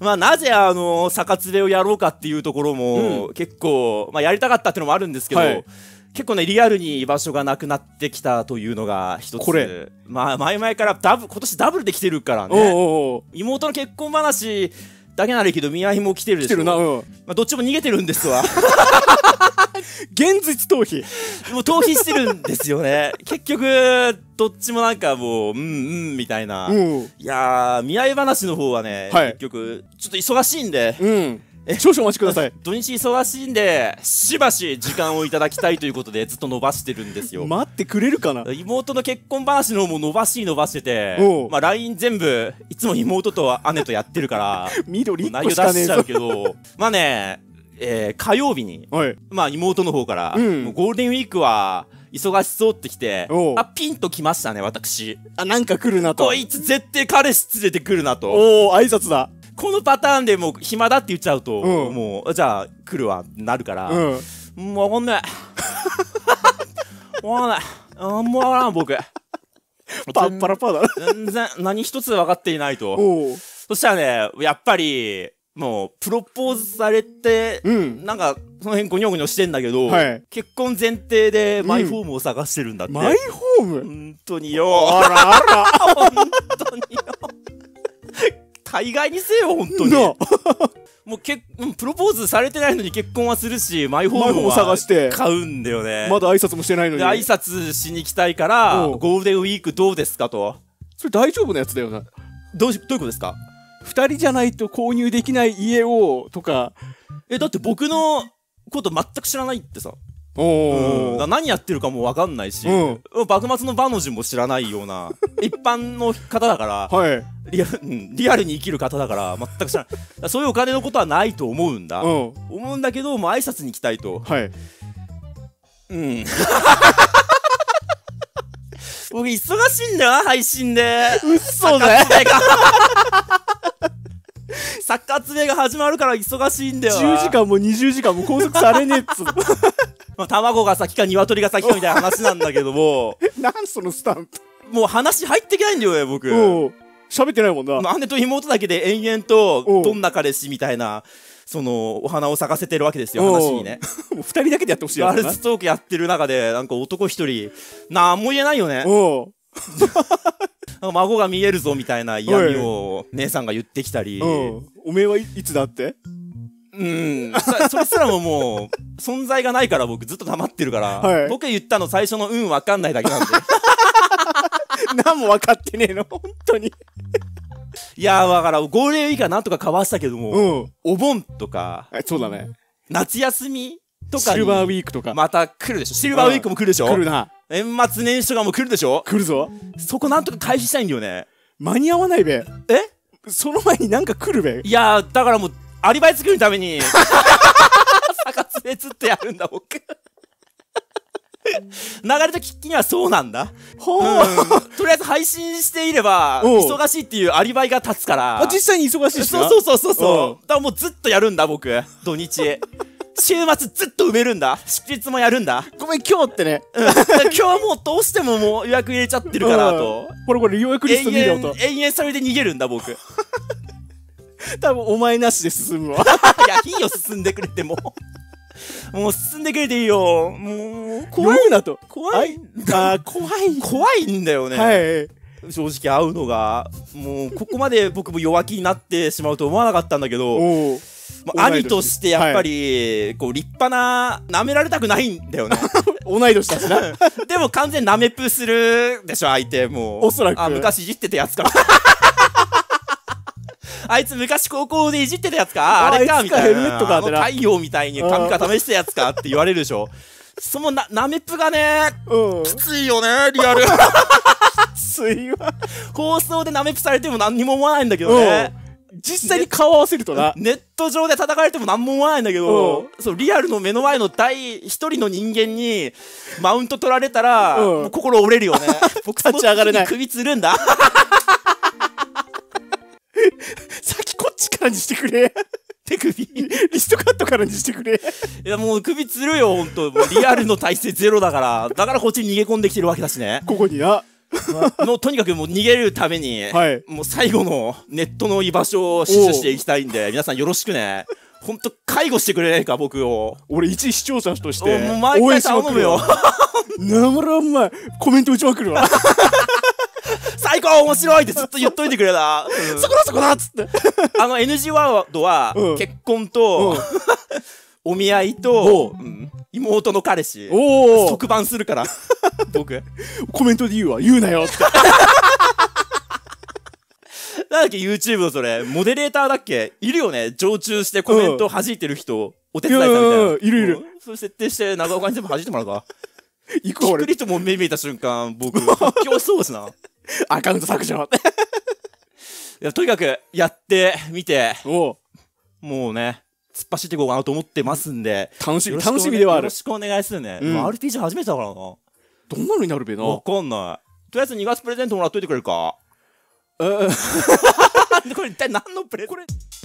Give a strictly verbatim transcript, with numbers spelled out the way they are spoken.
まあなぜあの逆つれをやろうかっていうところも、うん、結構、まあ、やりたかったっていうのもあるんですけど、はい、結構ねリアルに居場所がなくなってきたというのが一つ。これまあ前々からダブ今年ダブルで来てるからね。おうおうおう、妹の結婚話だけならいいけど見合いも来てるでしょ。来てるな、うん、まあどっちも逃げてるんですわ。 現実逃避。 もう逃避してるんですよね。結局どっちもなんかもううんうんみたいな、うん、いやー見合い話の方はね、はい、結局ちょっと忙しいんで、うん、 え少々お待ちください。 土日忙しいんでしばし時間をいただきたいということでずっと伸ばしてるんですよ。 待ってくれるかな。 妹の結婚話の方も伸ばし伸ばしてて、まあ ライン 全部いつも妹と姉とやってるから緑内容出しちゃうけどまあね、えー、火曜日に、はい、まあ妹の方から、うん、もうゴールデンウィークは忙しそうってきて、あピンときましたね私。 あなんか来るなと。 こいつ絶対彼氏連れてくるなと。 おお挨拶だ。 このパターンでもう暇だって言っちゃうと、うん、もうじゃあ来るわなるから、うん、もうわかんないわかんないあんまわからん僕パッパラパーだ。 全然何一つ分かっていないと。そしたらねやっぱりもうプロポーズされて、うん、なんかその辺ゴニョゴニョしてんだけど、はい、結婚前提でマイホームを探してるんだって、うん、 マイホーム本当によ。あらあら本当によ。大概にせよ本当に。もうけプロポーズされてないのに結婚はするしマイホームを探して買うんだよね。 まだ挨拶もしてないのに。 挨拶しに行きたいからゴールデンウィークどうですかと。 それ大丈夫なやつだよな。 どうどういうことですか。 二人じゃないと購入できない家をとか。 えだって僕のこと全く知らないってさ。おうん、何やってるかも分かんないし、うん、幕末の馬の字も知らないような一般の方だから、はい、リアル、うん、リアルに生きる方だから全く知らない。そういうお金のことはないと思うんだ、うん、思うんだけどもう挨拶に行きたいと。はいうん僕忙しいんだよな配信で。 うっそだよサッカー集めが始まるから忙しいんだよ。 じゅうじかんもにじゅうじかんも拘束されねえっつうの。 まあ卵が先か鶏が先かみたいな話なんだけどもなんそのスタンプ。 もう話入ってきないんだよね僕。 喋ってないもんな。 姉と妹だけで延々とどんな彼氏みたいなそのお花を咲かせてるわけですよ話にね。 もうふたりだけでやってほしいやつガールズトークやってる中でなんか男一人なんも言えないよね。孫が見えるぞみたいな嫌味を姉さんが言ってきたり、 おめえはいつだって。 うんそれすらももう存在がないから僕ずっと黙ってるから、はい、僕が言ったの最初のうん分かんないだけなんで何も分かってねえの本当に。 いやだからゴールデンウィークはなんとかかわしたけども、うん、お盆とかそうだね夏休みとかシルバーウィークとかまた来るでしょ。シルバーウィークも来るでしょ。 来るな。 年末年始とかも来るでしょ。 来るぞ。 そこなんとか回避したいんだよね。 間に合わないべ。 えその前になんか来るべ。 いやーだからもうアリバイ作るために逆つれずっとやるんだ僕。流れと聞きにはそうなんだ。ほう、うん、とりあえず配信していれば忙しいっていうアリバイが立つから。 あ実際に忙しいしな。 そうそうそうそう。だからもうずっとやるんだ僕土日。週末ずっと埋めるんだ。祝日もやるんだ。 ごめん今日ってね、 うん、今日もうどうしてももう予約入れちゃってるからと。 これこれ予約リスト見ろと。 延々それで逃げるんだ僕。 多分お前なしで進むわ。 いやいいよ進んでくれても。もう進んでくれていいよ。もう怖いなと。 怖い。あ怖い怖いんだよね。はい。正直会うのがもうここまで僕も弱気になってしまうと思わなかったんだけど。兄としてやっぱり、はい、こう立派な舐められたくないんだよね。 同い年だしな。 でも完全に舐めプするでしょ相手もう。 おそらくあ昔いじってたやつか。あいつ昔高校でいじってたやつかあれかみたいな。あの太陽みたいに髪か試したやつかって言われるでしょ。そのな舐めプがね、うん、きついよねリアル。きついわ。 放送で舐めプされても何にも思わないんだけどね。 うん実際に顔合わせるとな。 ネット上で叩かれても何も思わないんだけど、そうリアルの目の前の第一人の人間にマウント取られたら、うん、もう心折れるよね。僕立ち上がれない。 首つるんだ。 先こっちからにしてくれ。 手首リストカットからにしてくれ。 いやもう首つるよほんと。もうリアルの体勢ゼロだから。だからこっちに逃げ込んできてるわけだしね。 ここにな。 もうとにかくもう逃げるために、はい、もう最後のネットの居場所を死守していきたいんで、皆さんよろしくね。ほんと介護してくれないか、僕を。 俺一視聴者としてもう毎回頼むよ。 なまらんまいコメント打ちまくるわ。 最高面白いってずっと言っといてくれな。 うん、そこだそこだっつって。 あの エヌジー ワードは、うん、結婚と、うん、お見合いと、うん、妹の彼氏特番するから僕コメントで言うわ、言うなよって。 なんだっけ YouTube のそれモデレーターだっけいるよね、常駐してコメント弾いてる人、お手伝いさんみたいな。 いるいる。 それ設定して長岡に全部弾いてもらうか。 行くわ俺。 ピクリとも目見えた瞬間僕発狂しそうですな。 アカウント削除。 いやとにかくやってみて、もうね突っ走っていこうかなと思ってますんで、 楽しみ楽しみではある。 よろしくお願いするね。うん、アールピージー 初めてだからな。どんなのになるべな。 わかんない。とりあえずにがつプレゼントもらっといてくれるか。えこれ一体何のプレゼント？